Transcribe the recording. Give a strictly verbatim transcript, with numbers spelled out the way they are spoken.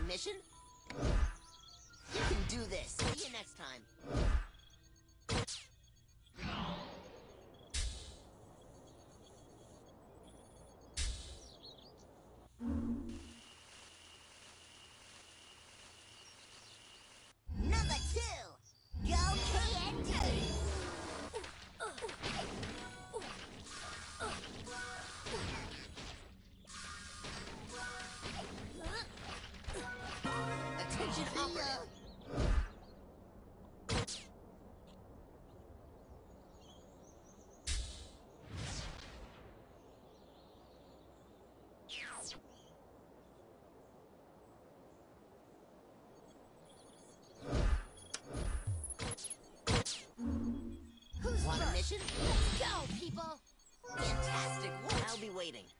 mission? You can do this. See you next time. Number two, go K N D. Attention, operative. Who's Want a mission? Let's go, people! Fantastic work. I'll be waiting.